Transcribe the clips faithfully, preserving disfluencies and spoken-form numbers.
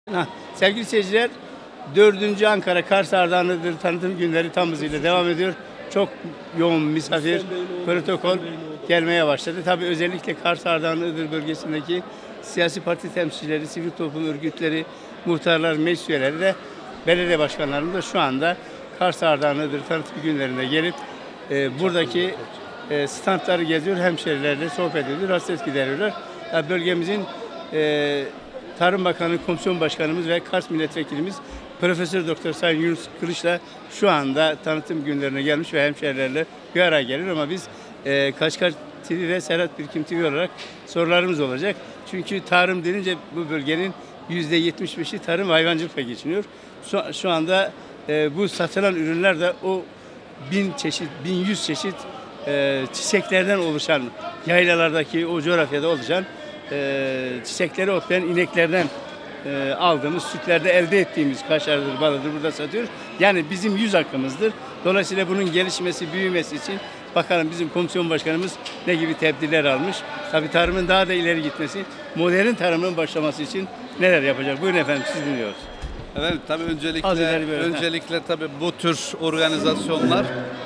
Hah, sevgili seyirciler, dördüncü Ankara Kars Ardahan Iğdır tanıtım günleri tam hızıyla devam ediyor. Çok yoğun misafir, protokol gelmeye başladı. Tabii özellikle Kars Ardahan Iğdır bölgesindeki siyasi parti temsilcileri, sivil toplum örgütleri, muhtarlar, meclis üyeleri de belediye başkanlarımız da şu anda Kars Ardahan Iğdır tanıtım günlerinde gelip e, buradaki e, standları geziyor, hemşehrilerle sohbet ediyor, hasret gideriyorlar. Yani bölgemizin e, Tarım Bakanı, Komisyon Başkanımız ve Kars Milletvekilimiz Profesör Doktor Sayın Yunus Kılıç'la şu anda tanıtım günlerine gelmiş ve hemşehrilerle bir araya gelir ama biz e, Kaçkar T V ve Serhat Birkim T V olarak sorularımız olacak. Çünkü tarım denince bu bölgenin yüzde yetmiş beşi tarım ve hayvancılıkla geçiniyor. Şu, şu anda e, bu satılan ürünler de o bin çeşit, bin yüz çeşit e, çiçeklerden oluşan, yaylalardaki o coğrafyada oluşan e, çiçekleri otlayan ineklerden e, aldığımız, sütlerde elde ettiğimiz kaşardır, balıdır burada satıyoruz. Yani bizim yüz hakkımızdır. Dolayısıyla bunun gelişmesi, büyümesi için bakalım bizim komisyon başkanımız ne gibi tedbirler almış. Tabii tarımın daha da ileri gitmesi, modern tarımın başlaması için neler yapacak? Buyurun efendim, siz dinliyoruz. Evet, tabii öncelikle öncelikle tabii bu tür organizasyonlar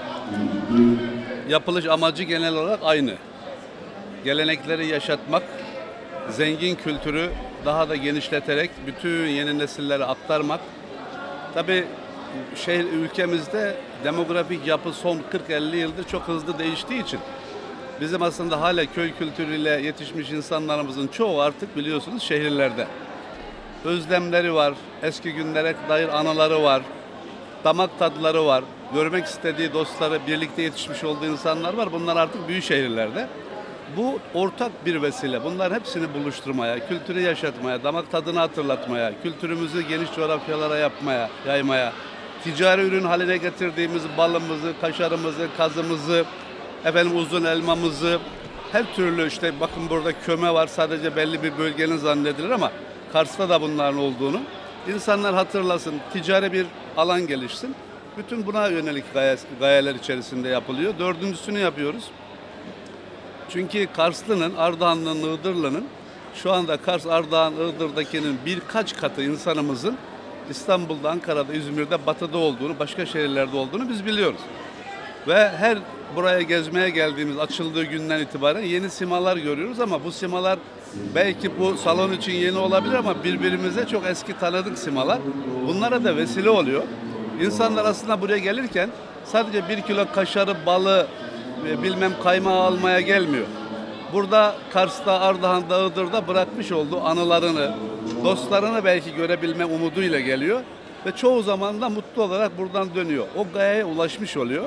yapılış amacı genel olarak aynı. Gelenekleri yaşatmak, zengin kültürü daha da genişleterek bütün yeni nesillere aktarmak. Tabii şehir ülkemizde demografik yapı son kırk elli yıldır çok hızlı değiştiği için bizim aslında hala köy kültürüyle yetişmiş insanlarımızın çoğu artık biliyorsunuz şehirlerde. Özlemleri var, eski günlere dair anıları var, damak tadları var, görmek istediği dostları, birlikte yetişmiş olduğu insanlar var. Bunlar artık büyük şehirlerde. Bu ortak bir vesile. Bunların hepsini buluşturmaya, kültürü yaşatmaya, damak tadını hatırlatmaya, kültürümüzü geniş coğrafyalara yapmaya, yaymaya, ticari ürün haline getirdiğimiz balımızı, kaşarımızı, kazımızı, efendim uzun elmamızı, her türlü işte bakın burada köme var, sadece belli bir bölgenin zannedilir ama Kars'ta da bunların olduğunu insanlar hatırlasın, ticari bir alan gelişsin. Bütün buna yönelik gaye, gayeler içerisinde yapılıyor. Dördüncüsünü yapıyoruz. Çünkü Karslı'nın, Ardahanlı'nın, Iğdırlı'nın şu anda Kars, Ardahan, Iğdır'dakinin birkaç katı insanımızın İstanbul'da, Ankara'da, İzmir'de, Batı'da olduğunu, başka şehirlerde olduğunu biz biliyoruz. Ve her buraya gezmeye geldiğimiz, açıldığı günden itibaren yeni simalar görüyoruz ama bu simalar belki bu salon için yeni olabilir ama birbirimize çok eski tanıdık simalar. Bunlara da vesile oluyor. İnsanlar aslında buraya gelirken sadece bir kilo kaşarı, balı, bilmem kaymağı almaya gelmiyor. Burada Kars'ta, Ardahan'da, Iğdır'da bırakmış olduğu anılarını, dostlarını belki görebilme umuduyla geliyor. Ve çoğu zaman da mutlu olarak buradan dönüyor. O gayeye ulaşmış oluyor.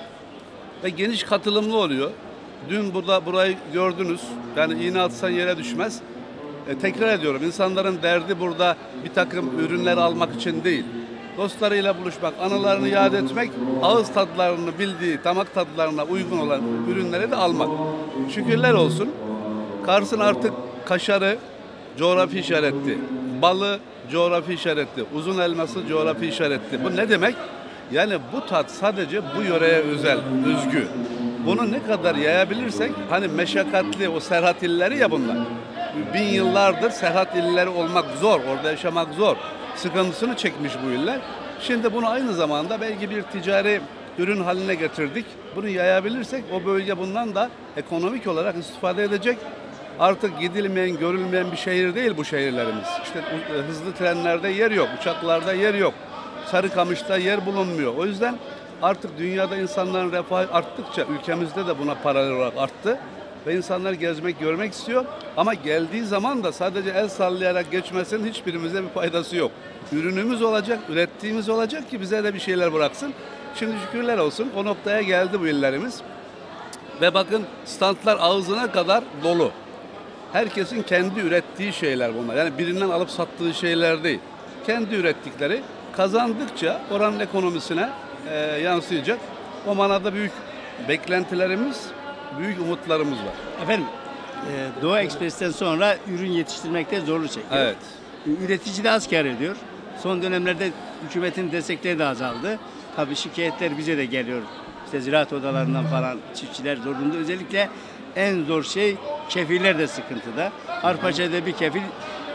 Ve geniş katılımlı oluyor. Dün burada burayı gördünüz. Yani iğne atsan yere düşmez. E, tekrar ediyorum, insanların derdi burada bir takım ürünler almak için değil. Dostlarıyla buluşmak, anılarını yad etmek, ağız tadlarını bildiği, damak tadlarına uygun olan ürünleri de almak. Şükürler olsun. Kars'ın artık kaşarı coğrafi işaretli, balı coğrafi işaretli, uzun elması coğrafi işaretli. Bu ne demek? Yani bu tat sadece bu yöreye özel, özgü. Bunu ne kadar yayabilirsek, hani meşakkatli o Serhat illeri ya bunlar. Bin yıllardır Serhat illeri olmak zor, orada yaşamak zor. Sıkıntısını çekmiş bu iller. Şimdi bunu aynı zamanda belki bir ticari ürün haline getirdik. Bunu yayabilirsek o bölge bundan da ekonomik olarak istifade edecek. Artık gidilmeyen, görülmeyen bir şehir değil bu şehirlerimiz. İşte hızlı trenlerde yer yok, uçaklarda yer yok. Sarıkamış'ta yer bulunmuyor. O yüzden artık dünyada insanların refahı arttıkça ülkemizde de buna paralel olarak arttı. Ve insanlar gezmek, görmek istiyor. Ama geldiği zaman da sadece el sallayarak geçmesinin hiçbirimize bir faydası yok. Ürünümüz olacak, ürettiğimiz olacak ki bize de bir şeyler bıraksın. Şimdi şükürler olsun o noktaya geldi bu illerimiz. Ve bakın standlar ağzına kadar dolu. Herkesin kendi ürettiği şeyler bunlar. Yani birinden alıp sattığı şeyler değil. Kendi ürettikleri kazandıkça oranın ekonomisine e, yansıyacak. O manada büyük beklentilerimiz, büyük umutlarımız var. Efendim, e, Doğu Ekspres'ten sonra ürün yetiştirmekte zorluk çekiyor. Evet. Üretici de az kar ediyor. Son dönemlerde hükümetin destekleri de azaldı. Tabii şikayetler bize de geliyor. İşte ziraat odalarından falan çiftçiler zorunda. Özellikle en zor şey kefiller de sıkıntıda. Arpaçay'da bir kefil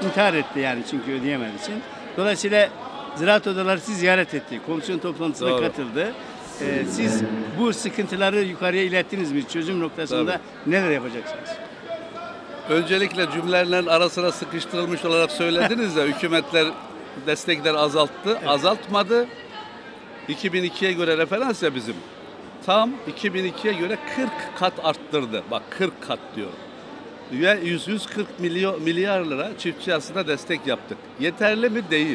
intihar etti yani çünkü ödeyemediği için. Dolayısıyla ziraat odaları sizi ziyaret etti. Komisyon toplantısına Doğru. katıldı. Ee, siz bu sıkıntıları yukarıya ilettiniz mi? Çözüm noktasında neler yapacaksınız? Öncelikle cümlelerin arasına sıkıştırılmış olarak söylediniz de hükümetler destekler azalttı. Azaltmadı. iki bin ikiye göre referans ya bizim. Tam iki bin ikiye göre kırk kat arttırdı. Bak kırk kat diyorum. Ve yüz yüz kırk milyon milyar lira çiftçi aslında destek yaptık. Yeterli mi? Değil.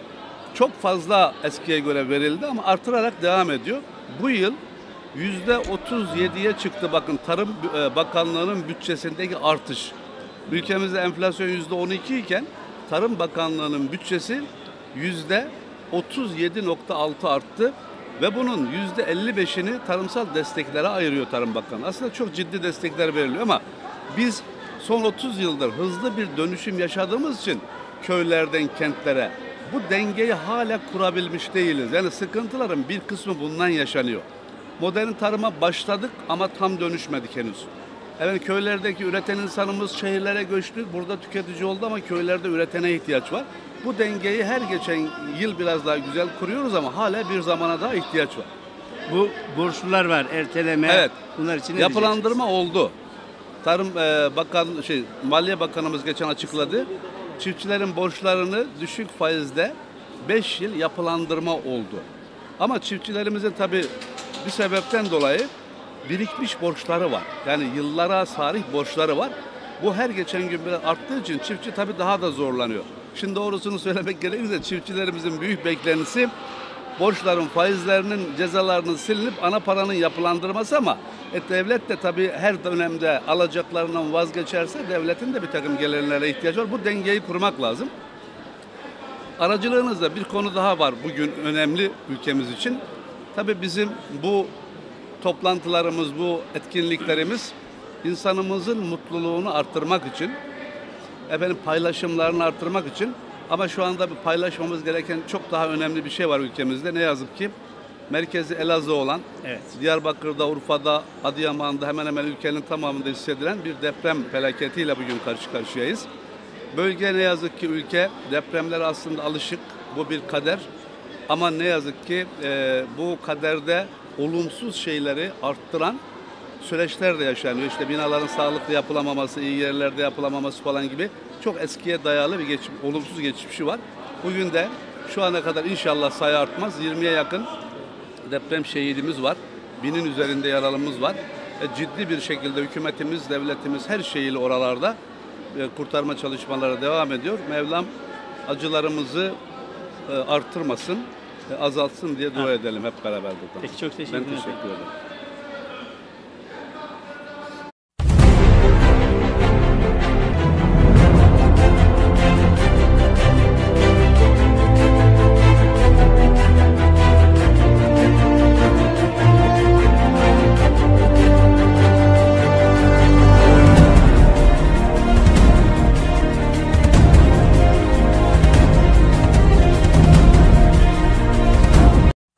Çok fazla eskiye göre verildi ama artırarak devam ediyor. Bu yıl yüzde otuz yediye çıktı bakın Tarım Bakanlığı'nın bütçesindeki artış. Ülkemizde enflasyon yüzde on iki iken Tarım Bakanlığı'nın bütçesi yüzde otuz yedi nokta altı arttı ve bunun yüzde elli beşini tarımsal desteklere ayırıyor Tarım Bakanı. Aslında çok ciddi destekler veriliyor ama biz son otuz yıldır hızlı bir dönüşüm yaşadığımız için köylerden kentlere bu dengeyi hala kurabilmiş değiliz. Yani sıkıntıların bir kısmı bundan yaşanıyor. Modern tarıma başladık ama tam dönüşmedik henüz. Evet köylerdeki üreten insanımız şehirlere göçtü. Burada tüketici oldu ama köylerde üretene ihtiyaç var. Bu dengeyi her geçen yıl biraz daha güzel kuruyoruz ama hala bir zamana daha ihtiyaç var. Bu borçlular var, erteleme. Evet. Bunlar için ne Yapılandırma oldu. Tarım e, Bakan şey Maliye Bakanımız geçen açıkladı. Çiftçilerin borçlarını düşük faizde beş yıl yapılandırma oldu. Ama çiftçilerimizin tabii bir sebepten dolayı birikmiş borçları var. Yani yıllara sarih borçları var. Bu her geçen gün biraz arttığı için çiftçi tabii daha da zorlanıyor. Şimdi doğrusunu söylemek gerekirse çiftçilerimizin büyük beklentisi borçların faizlerinin cezalarının silinip ana paranın yapılandırması ama e, devlet de tabii her dönemde alacaklarından vazgeçerse devletin de bir takım gelirlere ihtiyacı var. Bu dengeyi kurmak lazım. Aracılığınızda bir konu daha var bugün önemli ülkemiz için. Tabii bizim bu toplantılarımız, bu etkinliklerimiz insanımızın mutluluğunu arttırmak için, efendim paylaşımlarını arttırmak için ama şu anda bir paylaşmamız gereken çok daha önemli bir şey var ülkemizde. Ne yazık ki merkezi Elazığ olan, Evet. Diyarbakır'da, Urfa'da, Adıyaman'da hemen hemen ülkenin tamamında hissedilen bir deprem felaketiyle bugün karşı karşıyayız. Bölge ne yazık ki ülke depremlere aslında alışık. Bu bir kader. Ama ne yazık ki e, bu kaderde olumsuz şeyleri arttıran süreçler de yaşanıyor. İşte binaların sağlıklı yapılamaması, iyi yerlerde yapılamaması falan gibi çok eskiye dayalı bir geçim, olumsuz geçmişi var. Bugün de şu ana kadar inşallah sayı artmaz. yirmiye yakın deprem şehidimiz var. Binin üzerinde yaralımız var. E, ciddi bir şekilde hükümetimiz, devletimiz her şeyiyle oralarda e, kurtarma çalışmaları devam ediyor. Mevlam acılarımızı e, artırmasın, e, azaltsın diye dua edelim hep beraber buradan. Peki çok teşekkür Ben ederim. teşekkür ederim.